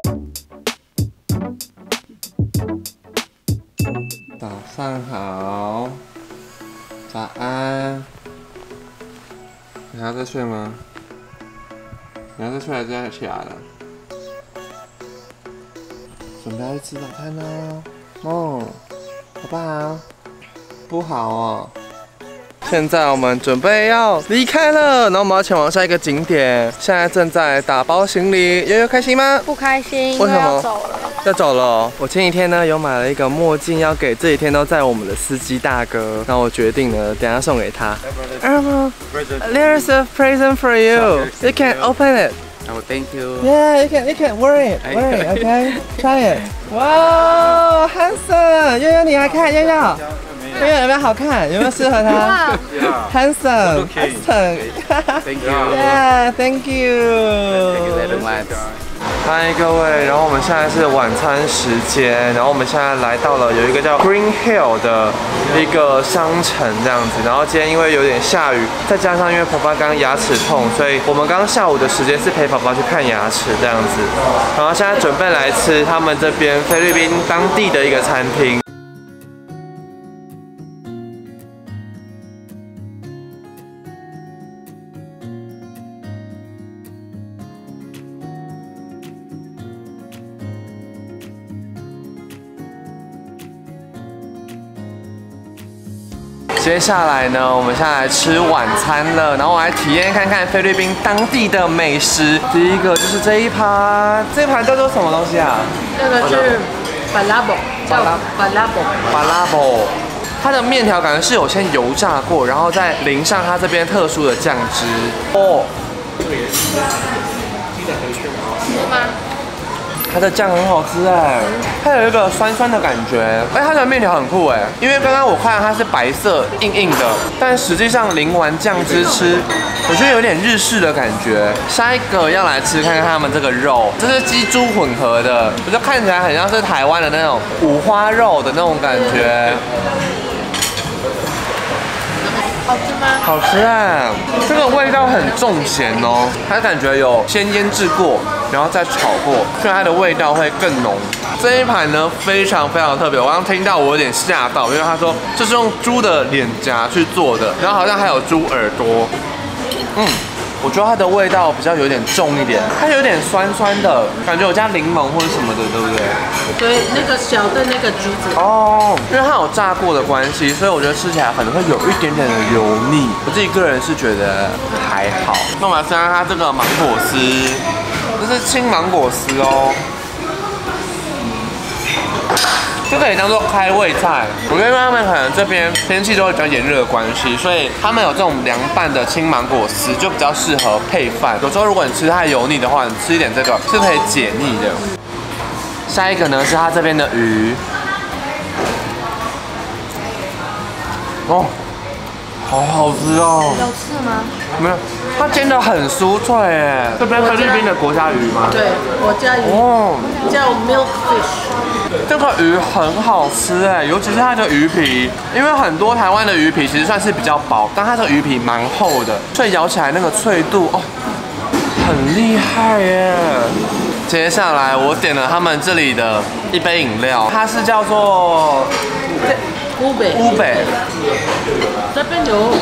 早上好，早安。你还要再睡吗？你要再睡还是要起来了？准备要去吃早餐喽，梦，好不好？不好哦。现在我们准备要离开了，然后我们要前往下一个景点。现在正在打包行李，悠悠开心吗？ 不开心， 为什么？ 要走了。 要走了哦。我前几天呢有买了一个墨镜，要给这几天都在我们的司机大哥。那我决定呢，等一下送给他。There's a present for you. You can open it. Oh, thank you. Yeah, you can wear it. Okay, try it. Wow, handsome. 悠悠，你来看，悠悠。悠悠有没有好看？有没有适合他 ？Handsome, handsome. Thank you. Yeah, thank you. Thank you very much. 嗨，各位，然后我们现在是晚餐时间，然后我们现在来到了有一个叫 Green Hill 的一个商城这样子，然后今天因为有点下雨，再加上因为爸爸刚刚牙齿痛，所以我们刚刚下午的时间是陪爸爸去看牙齿这样子，然后现在准备来吃他们这边菲律宾当地的一个餐厅。接下来呢，我们现在来吃晚餐了，然后我来体验看看菲律宾当地的美食。第一个就是这一盘，这一盘叫做什么东西啊？ 这个是巴拉布，叫巴拉布。 巴拉布，它的面条感觉是有先油炸过，然后再淋上它这边特殊的酱汁。哦， 是吗？ 它的酱很好吃哎，它有一个酸酸的感觉，哎，它的面条很酷哎，因为刚刚我看它是白色硬硬的，但实际上淋完酱汁吃，我觉得有点日式的感觉。下一个要来吃看看他们这个肉，这是鸡猪混合的，我觉得看起来很像是台湾的那种五花肉的那种感觉。 好吃吗？ 好吃哎，这个味道很重咸哦，它感觉有先腌制过，然后再炒过，所以它的味道会更浓。这一盘呢非常非常特别，我刚听到我有点吓到，因为他说这是用猪的脸颊去做的，然后好像还有猪耳朵。我觉得它的味道比较有点重一点，它有点酸酸的，感觉有加柠檬或者什么的，对不对？ 对，那个小的那个橘子。 哦，因为它有炸过的关系，所以我觉得吃起来可能会有一点点的油腻。我自己个人是觉得还好。那我们来试下它这个芒果丝，这是青芒果丝哦。这可以当做开胃菜，我觉得因为他们可能这边天气都会比较炎热的关系，所以他们有这种凉拌的青芒果丝，就比较适合配饭。有时候如果你吃太油腻的话，你吃一点这个是可以解腻的。下一个呢是它这边的鱼，哦，好好吃哦。 有刺吗？ 没有，它煎得很酥脆哎。这边菲律宾的国家鱼吗？ 对，国家鱼。哦，叫 milk fish。 这个鱼很好吃哎，尤其是它的鱼皮，因为很多台湾的鱼皮其实算是比较薄，但它这个鱼皮蛮厚的，所以咬起来那个脆度哦，很厉害耶。接下来我点了他们这里的一杯饮料，它是叫做乌北。 乌北， 这边有。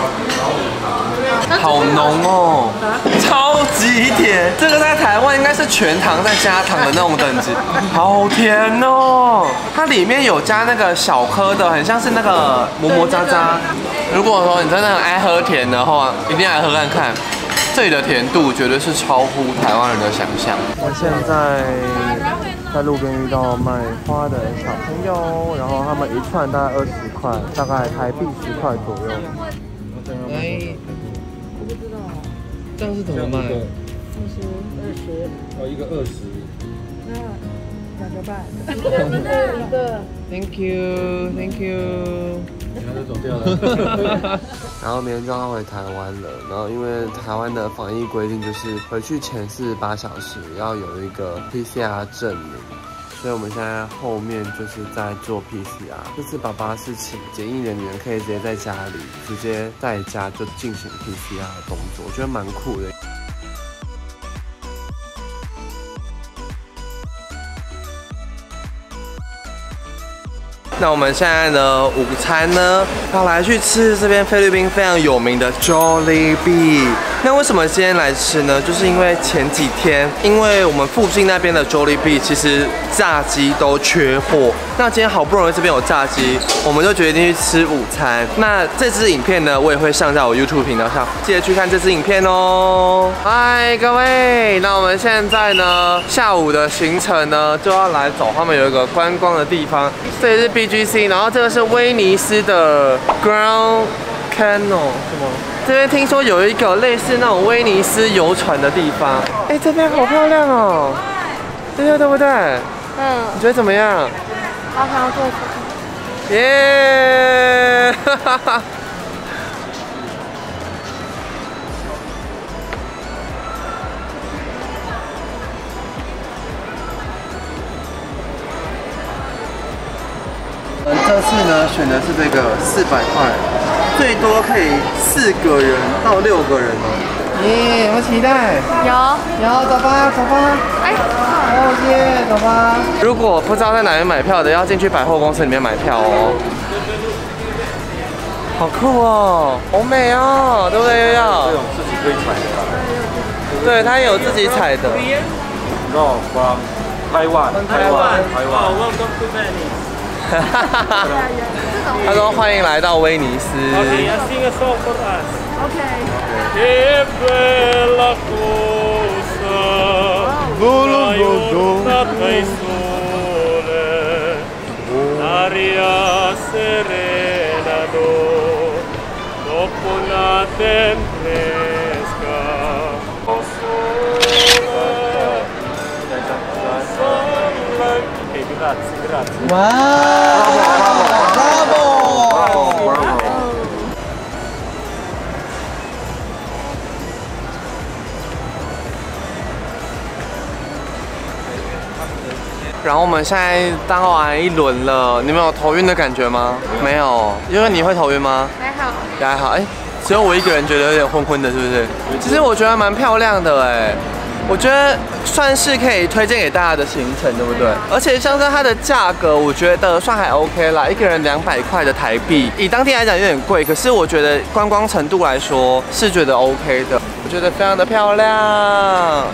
好浓哦，超级甜。这个在台湾应该是全糖再加糖的那种等级，好甜哦。它里面有加那个小颗的，很像是那个磨磨渣渣。如果说你真的很爱喝甜的话，一定来喝看看。这里的甜度绝对是超乎台湾人的想象。我现在路边遇到卖花的小朋友，然后他们一串大概20块，大概台币10块左右。哎， 我不知道。 这样是怎么卖 ？20，20。 哦，一个20。 那2个半。一个。 Thank you, thank you。 然后就走掉了。 然后明天就要回台湾了，然后因为台湾的防疫规定就是回去前48小时要有一个 PCR 证明，所以我们现在后面就是在做 PCR。这次爸爸是请检疫人员可以直接在家里直接在家就进行 PCR 的动作，我觉得蛮酷的。 那我们现在的午餐呢，要来去吃这边菲律宾非常有名的 Jollibee。那为什么今天来吃呢？就是因为前几天，因为我们附近那边的 Jollibee 其实炸鸡都缺货，那今天好不容易这边有炸鸡，我们就决定去吃午餐。那这支影片呢，我也会上在我 YouTube 频道上，记得去看这支影片哦。嗨，各位，那我们现在呢，下午的行程呢，就要来走他们有一个观光的地方，这里是 BGC， 然后这个是威尼斯的 Grand Canal 什么？这边听说有一个类似那种威尼斯游船的地方，哎，这边好漂亮哦，对不对？ 嗯， 你觉得怎么样？ 好想要坐船。 耶！哈哈哈。这次呢选的是这个400块，最多可以4个人到6个人哦。耶，有没有期待？有，走吧，走吧。哎，哦耶，走吧。如果不知道在哪边买票的，要进去百货公司里面买票哦。好酷哦，好美哦，对不对？悠悠？ 这种自己可以踩的。 对，它有自己踩的。 No from Taiwan. Welcome to Venice. 他说欢迎来到威尼斯。 Okay, sing a song for us. OK。 Che bella cosa, aiutata il sole, aria serena dopo una tempesta. Okay, grazie. 哇 ，Bravo！ 然后我们现在当完一轮了，你们有头晕的感觉吗？没有，因为你会头晕吗？ 还好。 也还好，哎，只有我一个人觉得有点昏昏的，是不是？其实我觉得蛮漂亮的，哎。我觉得算是可以推荐给大家的行程，对不对？而且像是它的价格，我觉得算还 OK 啦，一个人200块的台币，以当地来讲有点贵，可是我觉得观光程度来说是觉得 OK 的，我觉得非常的漂亮。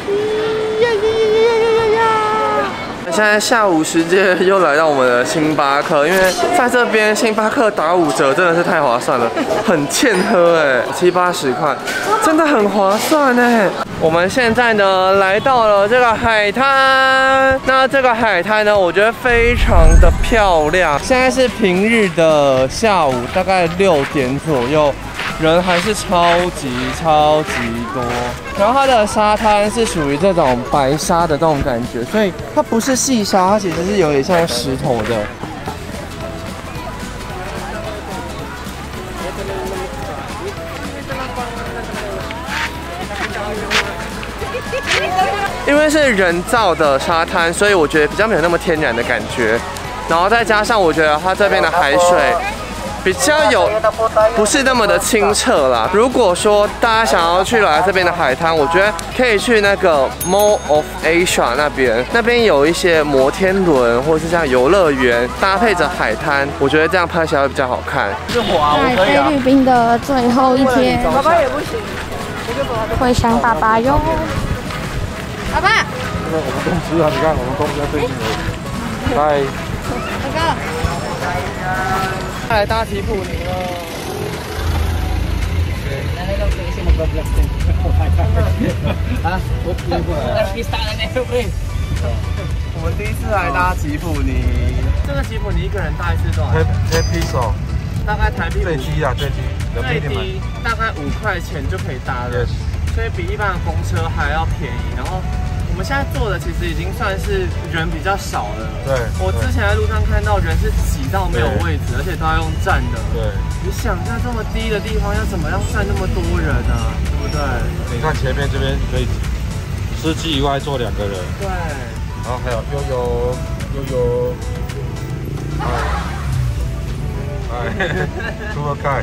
现在下午时间又来到我们的星巴克，因为在这边星巴克打5折真的是太划算了，很欠喝哎，70、80块，真的很划算哎。我们现在呢来到了这个海滩，那这个海滩呢，我觉得非常的漂亮。现在是平日的下午，大概6点左右。人还是超级多，然后它的沙滩是属于这种白沙的这种感觉，所以它不是细沙，它其实是有点像石头的。因为是人造的沙滩，所以我觉得比较没有那么天然的感觉，然后再加上我觉得它这边的海水比较有，不是那么的清澈啦。如果说大家想要去来这边的海滩，我觉得可以去那个 Mall of Asia 那边有一些摩天轮或是像游乐园，搭配着海滩，我觉得这样拍起来会比较好看。 在菲律宾的最后一天，爸爸也不行，会想爸爸哟。爸爸。 我们公司啊，你看我们公司在最近而已。嗨。 哥哥。 来搭吉普尼了。我们第一次来搭吉普尼，这个吉普尼一个人大概是多少 ？Peso， 大概台币最低啊，最低， 最低大概5块钱就可以搭了，所以比一般的公车还要便宜。然后我们现在坐的其实已经算是人比较少了。对，我之前在路上看到人是挤到没有位置，而且都要用站的。对，你想在这么低的地方要怎么样站那么多人啊？对不对？ 你看前面这边可以司机以外坐2个人。对，然后还有悠悠，多么盖。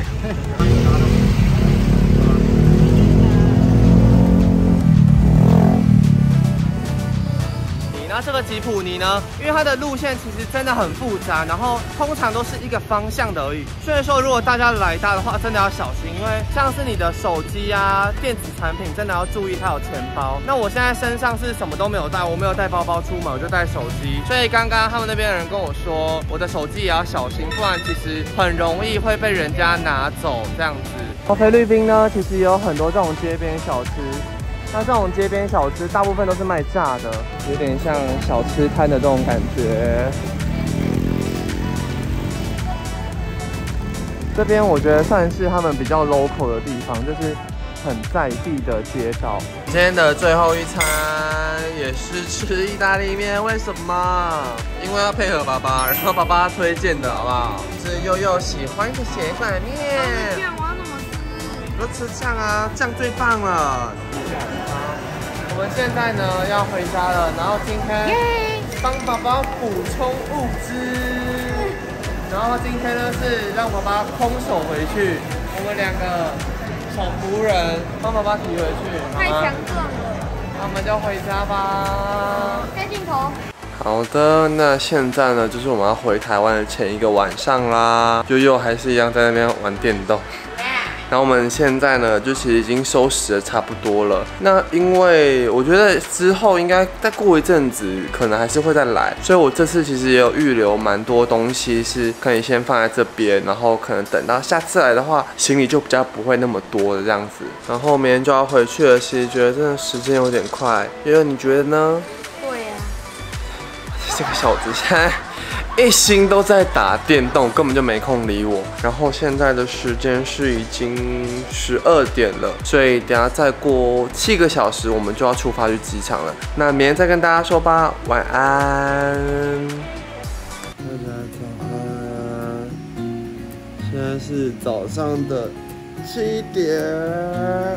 这个吉普尼呢，因为它的路线其实真的很复杂，然后通常都是一个方向的而已。所以说，如果大家来搭的话，真的要小心，因为像是你的手机啊、电子产品，真的要注意它有钱包。那我现在身上是什么都没有带，我没有带包包出门，我就带手机。所以刚刚他们那边的人跟我说，我的手机也要小心，不然其实很容易会被人家拿走这样子。菲律宾呢，其实也有很多这种街边小吃。那这种街边小吃大部分都是卖炸的，有点像小吃摊的这种感觉。这边我觉得算是他们比较 local 的地方，就是很在地的街道。今天的最后一餐也是吃意大利面，为什么？因为要配合爸爸，然后爸爸推荐的，好不好？是佑佑喜欢的血管面。我要怎么吃？都吃酱啊，酱最棒了。我们现在呢要回家了，然后今天帮爸爸补充物资，然后今天呢是让爸爸空手回去，我们2个小仆人帮爸爸提回去。 太强壮了， 那我们就回家吧。 开镜头。 好的，那现在呢就是我们要回台湾的前一个晚上啦，悠悠还是一样在那边玩电动。然后我们现在呢，就其实已经收拾的差不多了。那因为我觉得之后应该再过一阵子，可能还是会再来，所以我这次其实也有预留蛮多东西是可以先放在这边，然后可能等到下次来的话，行李就比较不会那么多的这样子。然后明天就要回去了，其实觉得真的时间有点快，悠悠你觉得呢？ 对呀。 这个小子现在一心都在打电动，根本就没空理我。然后现在的时间是已经12点了，所以等下再过7个小时，我们就要出发去机场了。那明天再跟大家说吧，晚安。大家早安，现在是早上的7点。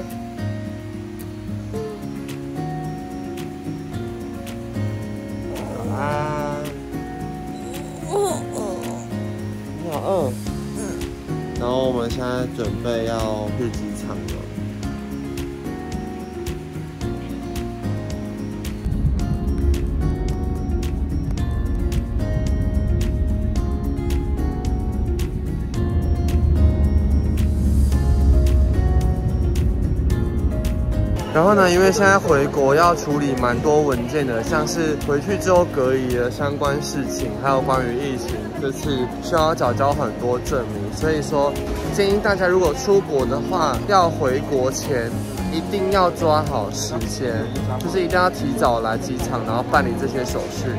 早安。你好饿。然后我们现在准备要去机场了。然后呢，因为现在回国要处理蛮多文件的，像是回去之后隔离的相关事情，还有关于疫情，这次需要缴交很多证明，所以说建议大家如果出国的话，要回国前一定要抓好时间，就是一定要提早来机场，然后办理这些手续。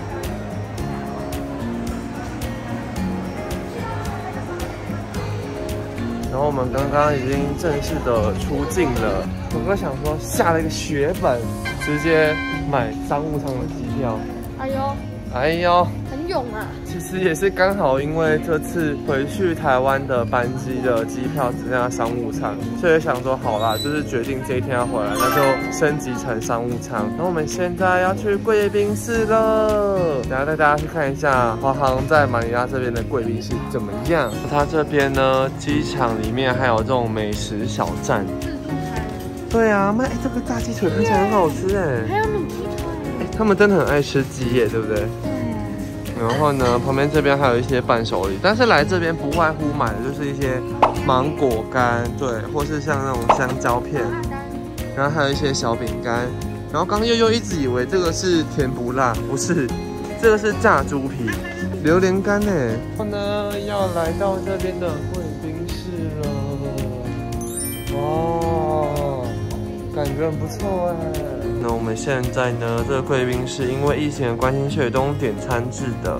然后我们刚刚已经正式的出境了，我哥想说下了一个血本，直接买商务舱的机票。哎呦， 很勇啊！ 其实也是刚好，因为这次回去台湾的班机的机票只剩下商务舱，所以想说好啦，就是决定这一天要回来，那就升级成商务舱。然后我们现在要去贵宾室了，等下带大家去看一下华航在马尼拉这边的贵宾室怎么样。它这边呢，机场里面还有这种美食小站， 自助餐。 对啊，卖这个炸鸡腿看起来很好吃哎， 还有卤鸡腿。 他们真的很爱吃鸡耶，对不对？然后呢，旁边这边还有一些伴手礼，但是来这边不外乎买的就是一些芒果干，对，或是像那种香蕉片，然后还有一些小饼干。然后刚悠悠一直以为这个是甜不辣，不是，这个是炸猪皮，榴莲干呢。然后呢，要来到这边的贵宾室了，哇，感觉很不错哎。那我们现在呢，这个贵宾室因为疫情的关系，所以都用点餐制的。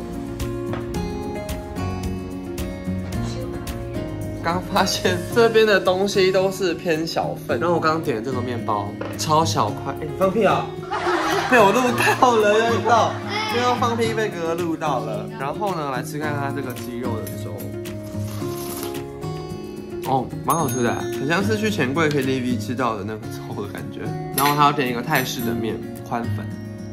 刚发现这边的东西都是偏小份，然后我刚刚点的这个面包超小块，哎，放屁啊！被我录到了，又到，又要放屁被哥哥录到了。然后呢，来吃看它这个鸡肉的粥。哦，蛮好吃的，很像是去钱柜 KTV 吃到的那个粥的感觉。然后还要点一个泰式的面，宽粉，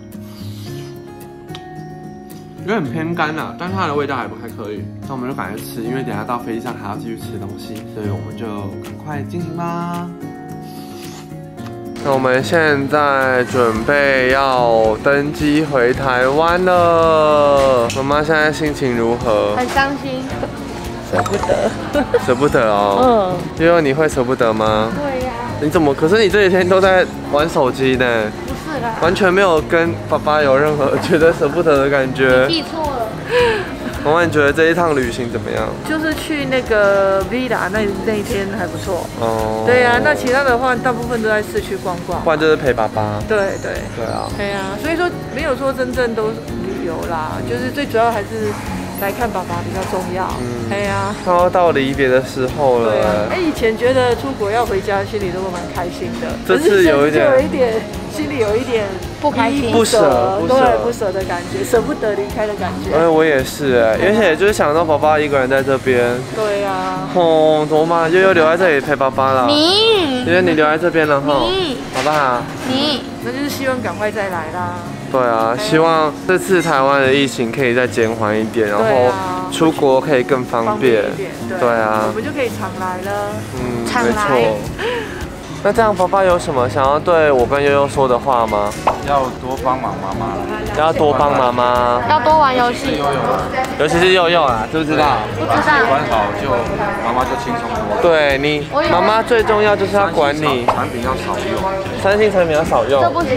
有点偏干啊，但是它的味道还不太可以。那我们就赶快吃，因为等一下到飞机上还要继续吃东西，所以我们就赶快进行吧。 那我们现在准备要登机回台湾了。妈妈现在心情如何？ 很伤心，舍不得。 舍不得哦。因为你会舍不得吗？ 对呀。 你怎么？可是你这几天都在玩手机呢。 不是啦。 完全没有跟爸爸有任何觉得舍不得的感觉。 记错了。 妈妈，你觉得这一趟旅行怎么样？ 就是去那个 Villa 那一天还不错。哦。对啊，那其他的话，大部分都在市区逛逛。 不然就是陪爸爸。对啊。 对啊，所以说没有说真正都旅游啦，就是最主要还是来看爸爸比较重要。对啊。 快要到离别的时候了。对啊。 以前觉得出国要回家，心里都蛮开心的。 这次有一点， 心里有一点。 不开心， 不舍的感觉，舍不得离开的感觉。 我也是而且就是想到爸爸一个人在这边。对呀。哦，怎么办？悠悠留在这里陪爸爸了。因为你留在这边了哈。好不好？ 那就是希望赶快再来啦。 对啊，希望这次台湾的疫情可以再减缓一点，然后出国可以更方便。对啊。 我们就可以常来了。 没错。那这样，爸爸有什么想要对我跟悠悠说的话吗？ 要多帮忙妈妈。 要多帮妈妈。 要多玩游戏。 尤其是悠悠啊，知不知道？ 不知道。 管好就妈妈就轻松多。 对你，妈妈最重要就是要管你。 产品要少用。 3星产品要少用。 这不行。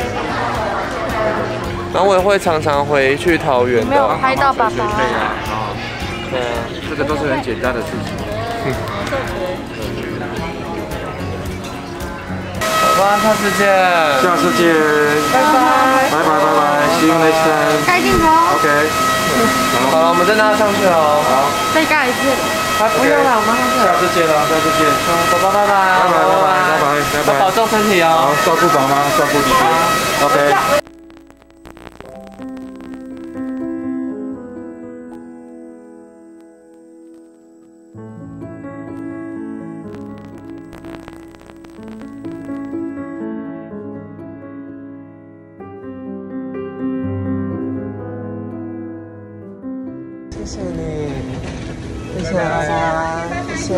然后我也会常常回去桃园的。 没有拍到爸爸。 对啊， 这个都是很简单的事情。 哇，下次见！ 下次见！ 拜拜！ 拜拜 ！See you next time！ 开镜头。 OK。 好了，我们真的要上去了。好。 再盖一次。 不用了，我们下次见了，下次见。 爸爸，拜拜！拜拜！保重身体哦。 好，照顾爸妈，照顾弟弟。OK。 谢谢你，谢谢大家，谢谢。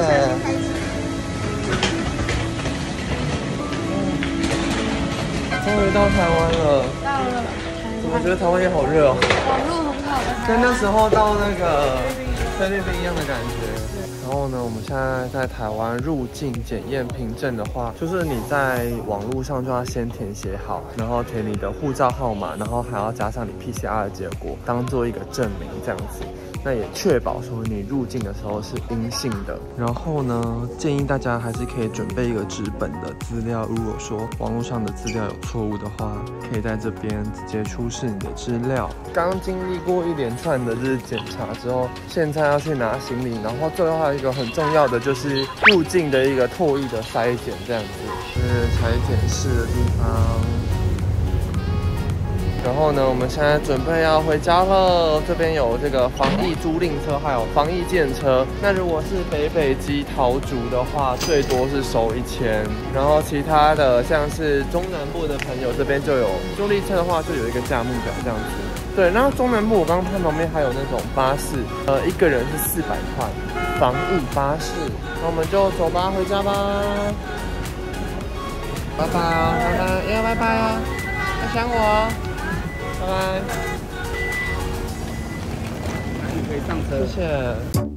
终于到台湾了。到了。我觉得台湾也好热哦。 网络很好的。 跟那时候到那个菲律宾一样的感觉。然后呢，我们现在在台湾入境检验凭证的话，就是你在网络上就要先填写好，然后填你的护照号码，然后还要加上你 PCR 的结果，当做一个证明这样子。那也确保说你入境的时候是阴性的。然后呢，建议大家还是可以准备一个纸本的资料，如果说网络上的资料有错误的话，可以在这边直接出示你的资料。刚经历过一连串的日检查之后，现在要去拿行李，然后最后还有一个很重要的就是入境的一个唾液的筛检，这样子是采检室的地方。然后呢，我们现在准备要回家了。这边有这个防疫租赁车，还有防疫建车。那如果是北基桃竹的话，最多是收1000。然后其他的像是中南部的朋友，这边就有租赁车的话，就有一个价目表这样子。对，然后中南部我刚刚看旁边还有那种巴士，一个人是400块，防疫巴士。那我们就走吧，回家吧。拜拜哦，拜拜，要拜拜哦，要想我哦。拜拜，可以上车，谢谢。